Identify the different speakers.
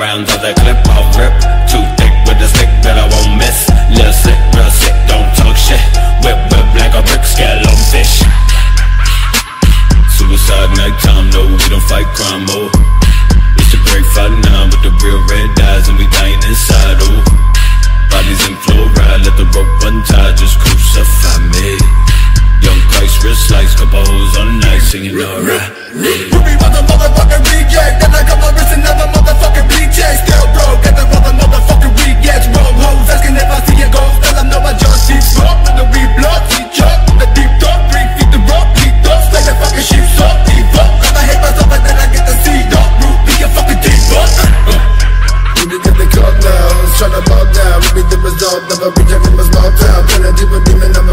Speaker 1: rounds of that clip, I'll rip. Too thick with the stick that I won't miss. Lil' sick, real sick, don't talk shit. Whip like a brick, scallop fish. Suicide nighttime, no, we don't fight crime, oh. It's a great fight now with the real red eyes, and we dying inside, oh. Bodies in chloride, let the rope untie, just crucify me. Young Christ, real slice, couple hoes on the night, singing alright.
Speaker 2: Ruby was a motherfucking reject, then I got my wrist and never motherfucking BJ. Still broke, at the rubber motherfucking rejects. Roll hoes, asking if I see a ghost, tell them no, I just see smoke. With the reblood, teach up, the deep dark, 3 feet the rock, keep up, like the fucking sheep, so deep up. Cause I hate myself, but then I get to see dark root, be a fucking deep up. Ruby get the cut now, tryna bow down. Ruby the result of a reject from a small town, tryna deep a demon.